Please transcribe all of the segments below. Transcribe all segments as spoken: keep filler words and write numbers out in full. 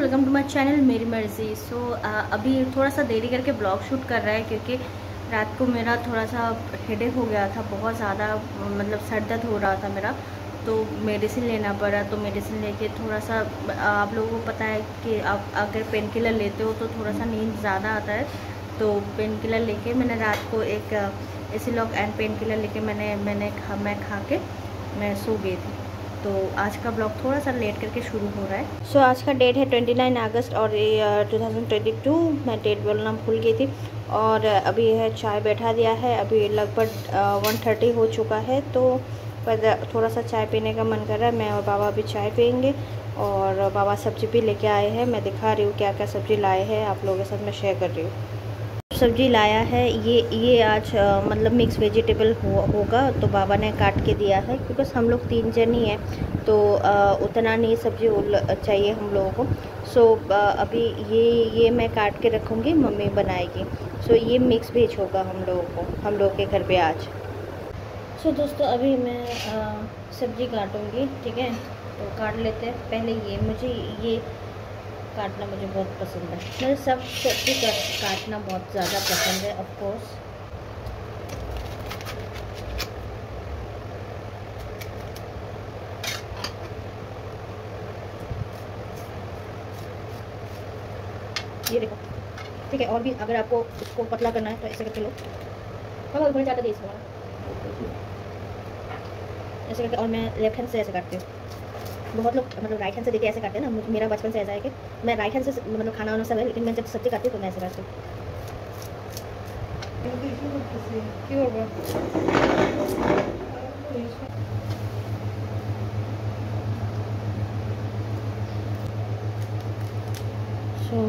Welcome to my channel मेरी मर्जी। सो so, अभी थोड़ा सा देरी करके ब्लॉग शूट कर रहा है क्योंकि रात को मेरा थोड़ा सा हेडेक हो गया था, बहुत ज़्यादा मतलब सर दर्द हो रहा था मेरा, तो मेडिसिन लेना पड़ा। तो मेडिसिन लेके थोड़ा सा, आप लोगों को पता है कि आप अगर पेन किलर लेते हो तो थोड़ा सा नींद ज़्यादा आता है, तो पेन किलर लेके मैंने रात को एक एसिलॉक एंड पेन किलर लेके मैंने मैंने खा मैं खा के मैं सो गई थी। तो आज का ब्लॉग थोड़ा सा लेट करके शुरू हो रहा है। सो so, आज का डेट है उनतीस अगस्त और ये टू थाउजेंड ट्वेंटी टू। मैं डेट बोलना भूल गई थी। और अभी है चाय बैठा दिया है, अभी लगभग वन थर्टी हो चुका है, तो पर थोड़ा सा चाय पीने का मन कर रहा है। मैं और बाबा अभी चाय पियेंगे और बाबा सब्ज़ी भी लेके आए हैं। मैं दिखा रही हूँ क्या क्या सब्ज़ी लाए हैं, आप लोगों के साथ मैं शेयर कर रही हूँ। सब्जी लाया है ये ये आज आ, मतलब मिक्स वेजिटेबल हो, होगा, तो बाबा ने काट के दिया है क्योंकि हम लोग तीन जन ही हैं, तो आ, उतना नहीं सब्जी चाहिए हम लोगों को। सो आ, अभी ये ये मैं काट के रखूँगी, मम्मी बनाएगी। सो ये मिक्स वेज होगा हम लोगों को, हम लोग के घर पे आज। सो दोस्तों अभी मैं आ, सब्जी काटूँगी, ठीक है, तो काट लेते हैं पहले। ये मुझे ये काटना मुझे बहुत पसंद है, मुझे सब सब्जी काटना बहुत ज़्यादा पसंद है ऑफ कोर्स। ये देखो, ठीक है, और भी अगर आपको इसको पतला करना है तो ऐसे करके लो। हाँ थोड़ी ज़्यादा दे इसको, ऐसे करके। और मैं लेफ्ट हैंड से ऐसे काटती हूँ। बहुत लोग मतलब राइट हैंड से देखे ऐसे करते हैं ना, मेरा बचपन से ऐसा है कि मैं राइट हैंड से मतलब खाना वाना सब है, लेकिन मैं जब सब्जी काटती हूँ तो मैं ऐसे करती हूँ। क्यों होगा? सो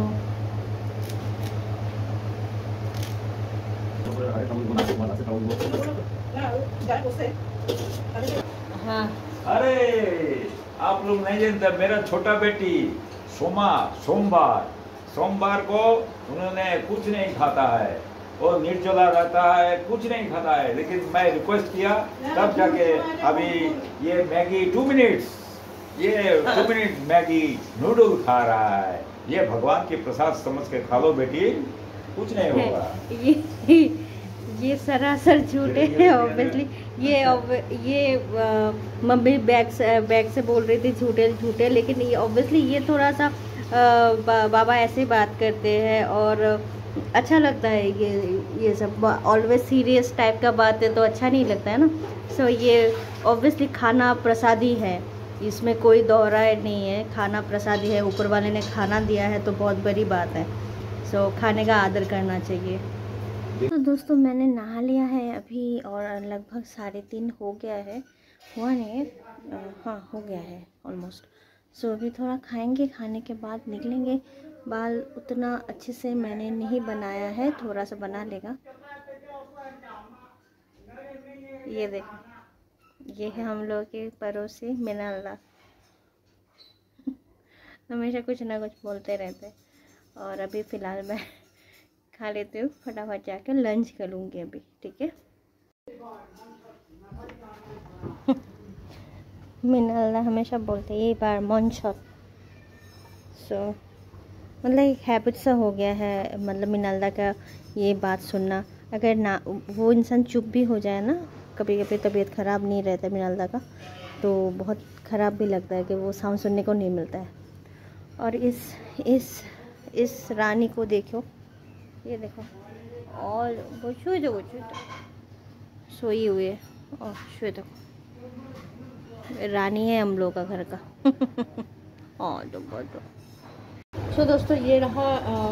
हाँ, अरे आप लोग नहीं जानते, मेरा छोटा बेटी सोमा सोमवार सोमवार को उन्होंने कुछ नहीं खाता है, वो निर्जला रहता है, कुछ नहीं खाता है, लेकिन मैं रिक्वेस्ट किया तब जाके अभी ये मैगी टू मिनट्स ये टू मिनट मैगी नूडल खा रहा है। ये भगवान की प्रसाद समझ के खा लो बेटी, कुछ नहीं होगा। ये ये सरासर झूठे हैं ऑब्वियसली। ये ये आ, मम्मी बैग से बैग से बोल रही थी झूठे झूठे, लेकिन ये ऑब्वियसली ये थोड़ा सा आ, बा, बाबा ऐसे बात करते हैं और अच्छा लगता है। ये ये सब ऑलवेज सीरियस टाइप का बात है तो अच्छा नहीं लगता है ना। सो so, ये ऑब्वियसली खाना प्रसादी है, इसमें कोई दोहराए नहीं है, खाना प्रसादी है, ऊपर वाले ने खाना दिया है तो बहुत बड़ी बात है। सो so, खाने का आदर करना चाहिए। तो दोस्तों मैंने नहा लिया है अभी और लगभग साढ़े तीन हो गया है, हुआ नहीं है, हाँ हो गया है ऑलमोस्ट। सो अभी थोड़ा खाएंगे, खाने के बाद निकलेंगे। बाल उतना अच्छे से मैंने नहीं बनाया है, थोड़ा सा बना लेगा। ये देखो, ये है हम लोग के पड़ोसी मिनाल्ला। हमेशा कुछ ना कुछ बोलते रहते। और अभी फ़िलहाल मैं खा लेती हूँ, फटाफट जाकर लंच करूँगी अभी, ठीक है। मिनाल्ला हमेशा बोलते हैं ये बार मन शॉट। सो मतलब एक हैबिट सा हो गया है, मतलब मिनाल्ला का ये बात सुनना। अगर ना वो इंसान चुप भी हो जाए ना, कभी कभी तबीयत ख़राब नहीं रहता मिनाल्ला का, तो बहुत ख़राब भी लगता है कि वो साउंड सुनने को नहीं मिलता है। और इस इस इस रानी को देखो, ये देखो, और वो छुई दो सोई हुई है, और छुई दो, रानी है हम लोग का घर का। और तो बहुत। सो दोस्तों ये रहा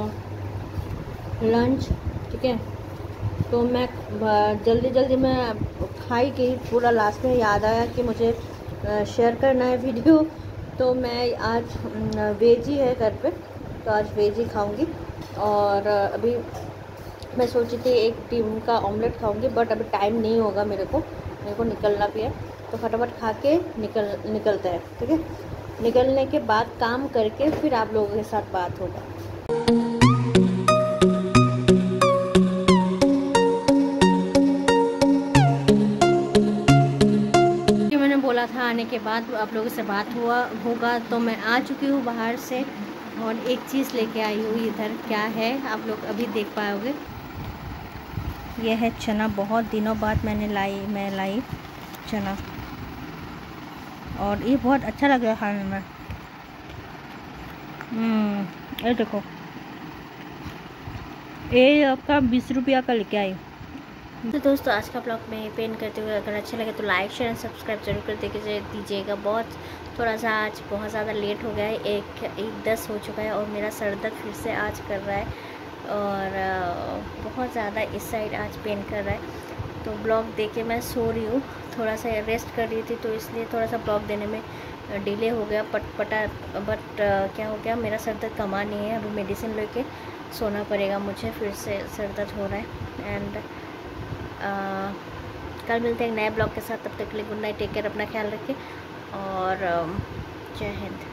लंच, ठीक है। तो मैं जल्दी जल्दी मैं खाई गई, पूरा लास्ट में याद आया कि मुझे शेयर करना है वीडियो, तो मैं आज वेज ही है घर पे, तो आज वेज ही खाऊंगी। और अभी मैं सोची थी एक टीम का ऑमलेट खाऊंगी, बट अभी टाइम नहीं होगा मेरे को मेरे को निकलना भी है, तो फटाफट खा के निकल निकलते हैं, ठीक है। निकलने के बाद काम करके फिर आप लोगों के साथ बात होगा। मैंने बोला था आने के बाद आप लोगों से बात हुआ होगा, तो मैं आ चुकी हूँ बाहर से। और एक चीज़ लेके आई हूँ इधर, क्या है आप लोग अभी देख पाओगे। यह है चना, बहुत दिनों बाद मैंने लाई मैं लाई चना, और ये बहुत अच्छा लग रहा है खाने में। हम्म ये देखो, ये आपका बीस रुपया का लेके आई। तो दोस्तों आज का ब्लॉग में पेन करते हुए अगर अच्छा लगे तो लाइक शेयर सब्सक्राइब जरूर कर दीजिए दीजिएगा। बहुत थोड़ा सा आज बहुत ज़्यादा लेट हो गया है, एक एक दस हो चुका है और मेरा सर दर्द फिर से आज कर रहा है, और बहुत ज़्यादा इस साइड आज पेन कर रहा है। तो ब्लॉग दे के मैं सो रही हूँ, थोड़ा सा रेस्ट कर रही थी, तो इसलिए थोड़ा सा ब्लॉग देने में डिले हो गया पटपटा। बट क्या हो गया, मेरा सर दर्द कमा नहीं है, अभी मेडिसिन लेके सोना पड़ेगा मुझे, फिर से सर दर्द हो रहा है। एंड Uh, कल मिलते हैं एक नए ब्लॉग के साथ, तब तक के लिए गुड नाइट, टेक केयर, अपना ख्याल रखें और जय हिंद।